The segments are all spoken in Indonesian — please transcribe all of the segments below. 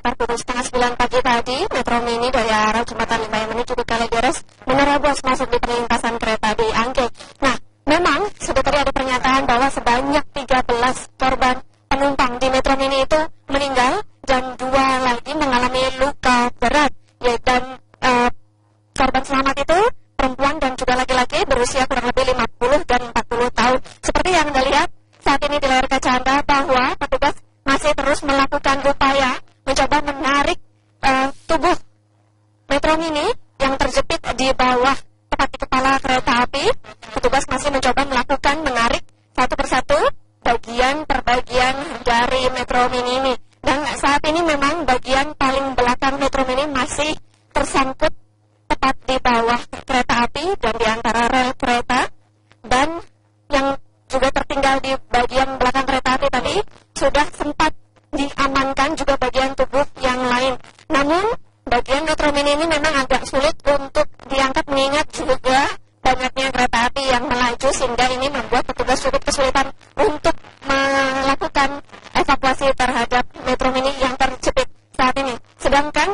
sekitar pukul setengah 9 pagi tadi, Metro Mini dari arah Jembatan Limbangan menuju ke Kalideres menerobos masuk di perlintasan kereta di Angke. Nah, memang sudah tadi ada pernyataan bahwa sebanyak 13 korban penumpang di Metro Mini itu meninggal dan 2 lagi mengalami luka berat. Dan korban selamat itu perempuan dan juga laki-laki berusia kurang lebih 50 dan 40 tahun. Seperti yang Anda lihat saat ini di layar kaca Anda bahwa petugas masih terus melakukan upaya mencoba menarik tubuh Metro Mini yang terjepit di bawah tepat di kepala kereta api. Petugas masih mencoba melakukan menarik satu persatu bagian per bagian dari Metro Mini ini. Dan saat ini memang bagian paling belakang Metro Mini masih tersangkut tepat di bawah kereta api dan di antara rel kereta. Dan yang juga tertinggal di bagian belakang kereta api tadi sudah sempat diamankan juga bagian tubuh yang lain. Namun bagian Metro Mini ini memang agak sulit untuk diangkat mengingat juga banyaknya kereta api yang melaju sehingga ini membuat petugas cukup kesulitan untuk melakukan evakuasi terhadap Metro Mini yang terjepit saat ini. Sedangkan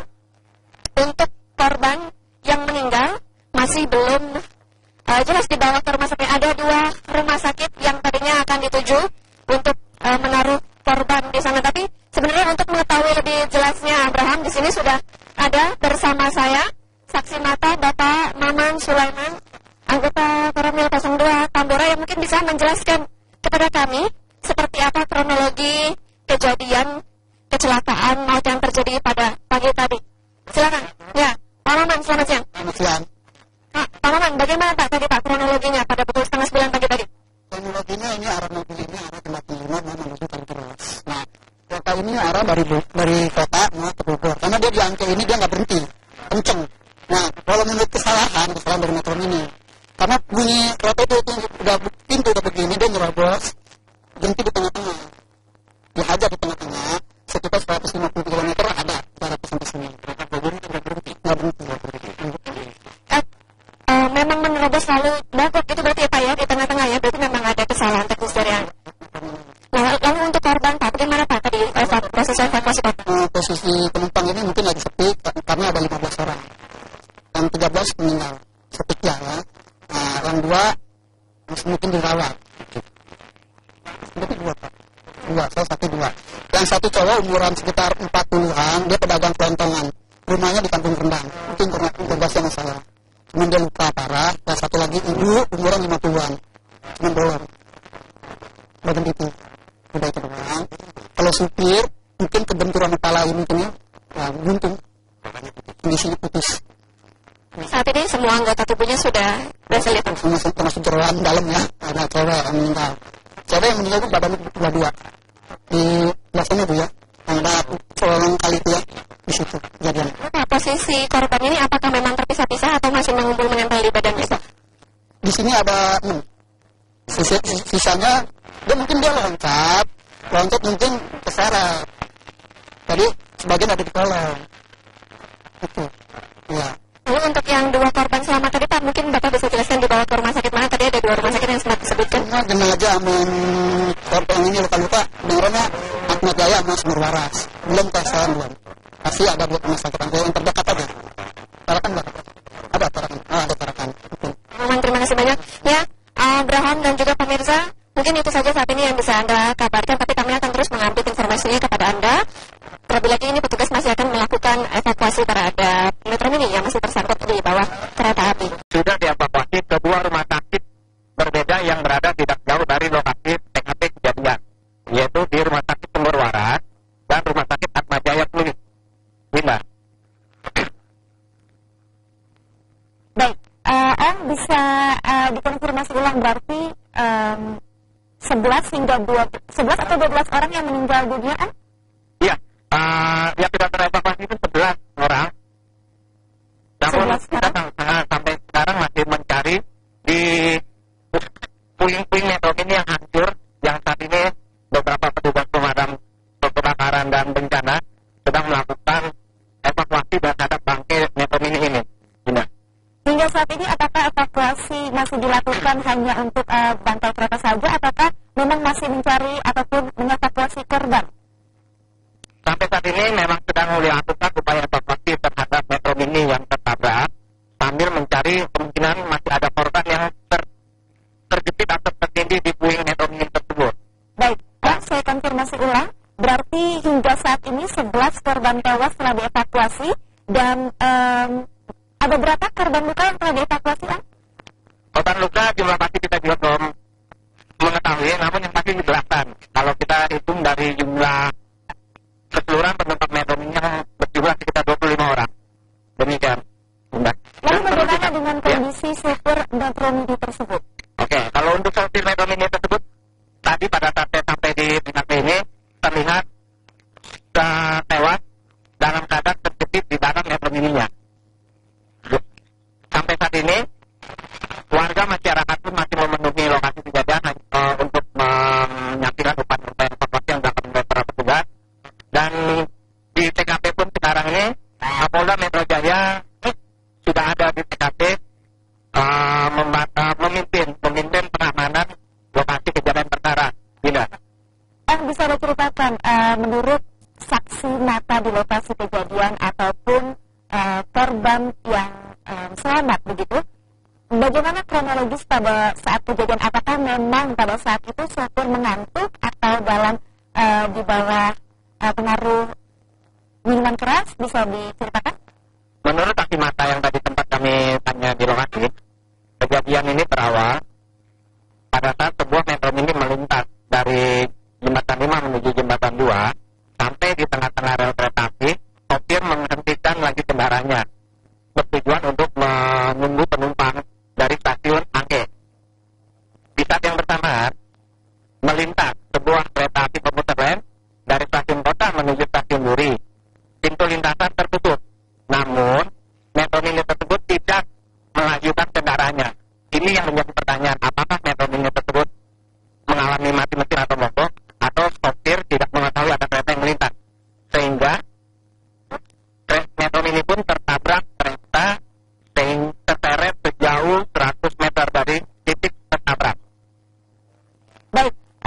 untuk korban yang meninggal masih belum jelas dibawa ke rumah sakit. Ada 2 rumah sakit yang tadinya akan dituju untuk menaruh korban di sana. Tapi sebenarnya untuk mengetahui lebih jelasnya, Abraham, di sini sudah ada bersama saya saksi mata Bapak Maman Sulaiman, anggota Koramil 02 Tambora, yang mungkin bisa menjelaskan kepada kami seperti apa kronologi kejadian kecelakaan maut yang terjadi pada pagi tadi. Silakan. Ya, Pak Maman, selamat siang. Selamat siang. Pak Maman, bagaimana Pak tadi Pak kronologinya pada pukul setengah 9 pagi tadi? Kronologinya ini arah mobil ini arah tempat lima dan menuju Kalideres. Nah, kereta ini arah dari kota mau ke Bogor. Karena dia di Angke ini dia nggak berhenti, kenceng. Nah, kalau menurut kesalahan dari Metro Mini. Karena bunyi kereta itu udah pintu udah begini dia nyerobos, berhenti di tengah-tengah. Dihajar di tengah-tengah, sekitar 150 km ada jarak sampai sini. Kereta Bogor itu nggak berhenti. Memang menerobos lalu bagok itu berarti ya Pak ya, di tengah-tengah ya, berarti memang ada kesalahan teknis dari Anda. Nah, lalu untuk korban Pak, bagaimana Pak tadi proses evakuasi Pak? Posisi penumpang ini mungkin lagi sepi karena ada 15 orang. Yang 13 meninggal, sepi ya. Nah, yang 2 masih mungkin dirawat. Berarti 2 Pak. 2, saya 1-2. Yang 1 cowok umuran sekitar 40-an, dia pedagang kelontongan. Rumahnya di Kampung Rendang. Mungkin karena tugasnya masalah. Cuman dia luka parah. Dan 1 lagi ibu umuran 50-an. Cuman bolong. Bagian itu. Udah itu doang. Kalau supir, mungkin kebenturan kepala ini kena. Ya, buntung. Kondisinya putus. Saat ini semua anggota tubuhnya sudah berhasil ditemukan. Termasuk jeroan dalam ya. Ada cewek yang meninggal. Cewek yang meninggal itu badannya 2. Di belakangnya Bu ya. Yang ada colong kali itu ya. Di situ kejadian. Nah, posisi korban ini apakah memang terpisah-pisah atau masih mengumpul menempel di badan bisa? Di sini ada 6. Sisanya dia loncat mungkin keseret. Tadi sebagian ada di kolong. Itu. Ya. Lalu untuk yang 2 korban selamat tadi Pak, mungkin Bapak bisa jelaskan dibawa ke rumah sakit mana? Tadi ada 2 rumah sakit yang sempat disebutkan. Semua jenazah korban ini luka-luka dengarannya Ahmad Jaya sama Sumber Waras. Belum kesan belum. Pasti ada 2 rumah sakit yang terdekat aja. Tarakan Mbak? Ada Tarakan. Ada Tarakan. Maman, terima kasih banyak. Ya, Abraham dan juga pemirsa, mungkin itu saja saat ini yang bisa Anda kabarkan, tapi kami akan terus mengupdate informasinya kepada Anda. Terlebih lagi ini petugas masih akan melakukan evakuasi terhadap Metro Mini yang masih tersangkut di bawah kereta api. Sudah dievakuasi ke 2 rumah sakit berbeda yang berada tidak jauh dari lokasi TKP kejadian, yaitu di Rumah Sakit Sumber Waras dan Rumah Sakit Atma Jaya Klinik. Linda. Baik, bisa dikonfirmasi ulang berarti 11 atau 12 orang yang meninggal dunia kan? Iya, yang sudah terevakuasi itu 11 orang. Namun kita sampai sekarang masih mencari di puing-puing Metro Mini yang hancur, yang saat ini beberapa petugas pemadam kebakaran dan bencana sedang melakukan evakuasi terhadap bangkai Metro Mini ini. Linda. Hingga saat ini apakah evakuasi masih dilakukan hanya untuk bangkai kereta saja, ataukah memang masih mencari ataupun mengevakuasi korban? Sampai saat ini memang sedang lebih belasan. Kalau kita hitung dari jumlah keseluruhan penumpang metro mini yang berjumlah sekitar 25 orang. Demikian. Lalu bagaimana dengan kondisi sopir metro mini tersebut? Oke, kalau untuk sopir metro mini tersebut, tadi pada saat saya sampai di TKP ini terlihat tewas dalam keadaan terjepit di dalam metro mininya. Sampai saat ini warga masyarakat pun masih memenuhi lokasi kejadian untuk menyaksikan upaya evakuasi yang dilakukan oleh para petugas. Dan di TKP pun sekarang ini Kapolda Metro Jaya sudah ada di TKP memimpin pengamanan lokasi kejadian perkara. Tidak. Bisa diceritakan menurut saksi mata di lokasi kejadian ataupun korban yang selamat begitu, bagaimana kronologis pada saat kejadian? Apakah memang pada saat itu sopir mengantuk atau dalam di bawah pengaruh minuman keras? Bisa diceritakan? Menurut saksi mata yang tadi tempat kami tanya di lokasi, kejadian ini berawal pada saat sebuah metro mini melintas dari jembatan 5 menuju jembatan 2 sampai di tengah-tengah rel kereta api. Sopir menghentikan lagi kendaraannya bertujuan untuk menunggu penumpang dari stasiun Angke. Di saat yang bersamaan melintas sebuah kereta api komuter lain dari stasiun Kota menuju stasiun Duri. Pintu lintasan tertutup, namun metro mini tersebut tidak melajukan kendaraannya. Ini yang menjadi pertanyaan, apakah metro mini tersebut mengalami mati mesin atau mogok, atau sopir tidak mengetahui ada kereta yang melintas, sehingga metro mini pun tertabrak kereta terseret sejauh 100 meter dari titik tertabrak. Baik,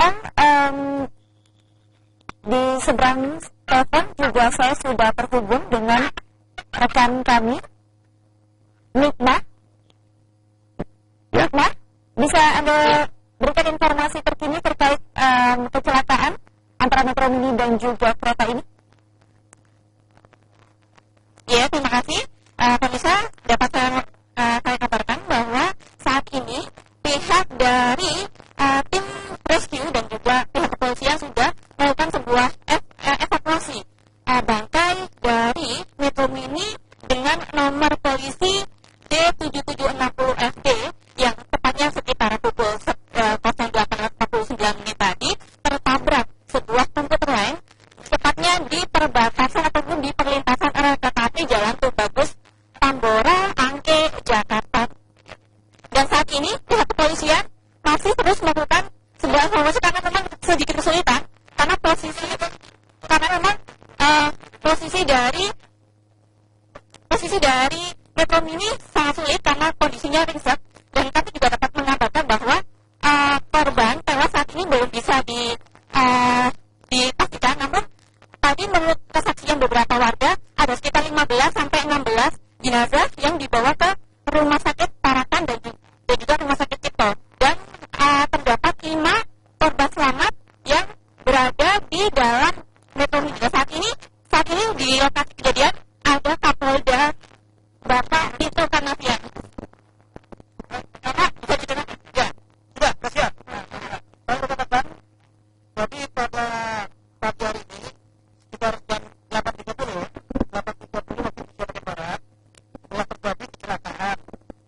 di seberang telepon juga saya sudah terhubung dengan rekan kami, Nikmah. Ya. Nikmah, bisa Anda berikan informasi terkini terkait kecelakaan antara metro mini dan juga kereta ini? Ya, terima kasih. Pemirsa, dapat saya kabarkan bahwa saat ini pihak dari tim rescue dan juga pihak kepolisian sudah melakukan sebuah evakuasi bangkai dari metro mini dengan nomor polisi D7760FD yang tepatnya sekitar pukul 08.49 menit tadi tertabrak sebuah komputer lain tepatnya di perbatasan ataupun di perlintasan rel kereta api Jalan Tubagus Tambora Angke Jakarta. Dan saat ini pihak kepolisian masih terus melakukan sebuah evakuasi karena memang sedikit kesulitan karena posisi dari metro mini sangat sulit karena kondisinya ringsek. Dan kami juga dapat mengabarkan bahwa korban tewas saat ini belum bisa dipastikan, namun tadi menurut kesaksian beberapa warga ada sekitar 15 sampai 16 jenazah yang dibawa ke rumah sakit Parakan dan juga rumah sakit Cipto. Dan terdapat 5 korban selamat yang berada di dalam metro mini. Saat ini di lokasi kejadian ada Kapolda Bapak Tito Karnavian. Bapak bisa dijelaskan? Ya, sudah, siap. Saya katakan, jadi pada pagi hari ini sekitar jam 8.30 waktu Indonesia Barat telah terjadi kecelakaan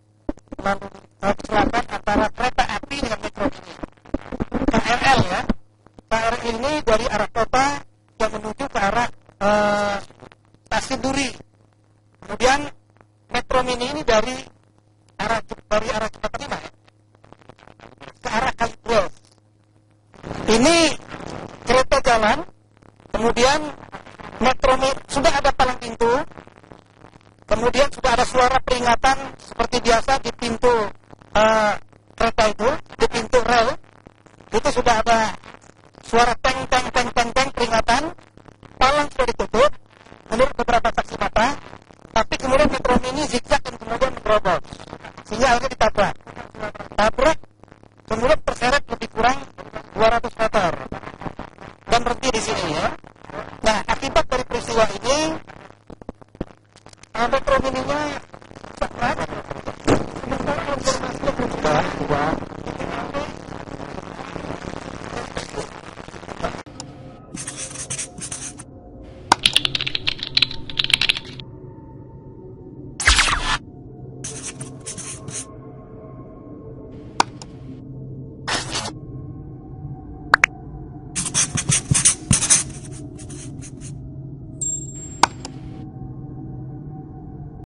antara kereta api dengan metro mini. KRL ya. KRL ini dari arah kota yang menuju ke arah stasiun Duri. Kemudian metro mini ini dari arah jembatan 5 ya, ke arah Kaligrove. Ini kereta jalan, kemudian metro mini sudah ada palang pintu, kemudian sudah ada suara peringatan seperti biasa di pintu kereta itu, di pintu rel itu sudah ada suara teng peringatan, palang sudah ditutup menurut beberapa saksi mata, tapi kemudian metro mini zigzag dan kemudian menerobos sehingga akhirnya ditabrak